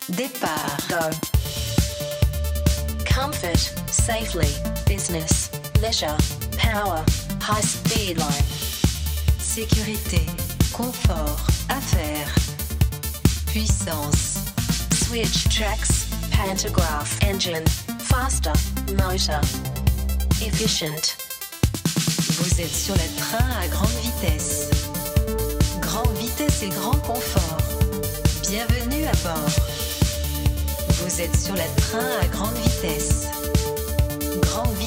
Départ. Go. Comfort, safely, business, leisure, power, high speed line. Sécurité, confort, affaires. Puissance. Switch tracks, pantograph engine, faster, motor. Efficient. Vous êtes sur le train à grande vitesse. Grande vitesse et grand confort. Bienvenue à bord. Vous êtes sur le train à grande vitesse. Grande vitesse.